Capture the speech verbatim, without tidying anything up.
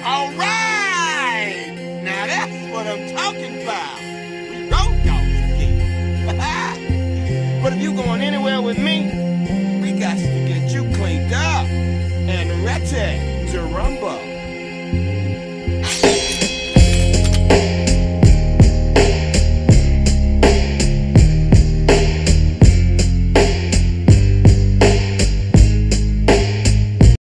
All right! Now that's what I'm talking about. We road dogs again. But if you going anywhere with me, we got to get you cleaned up and ready to rumble.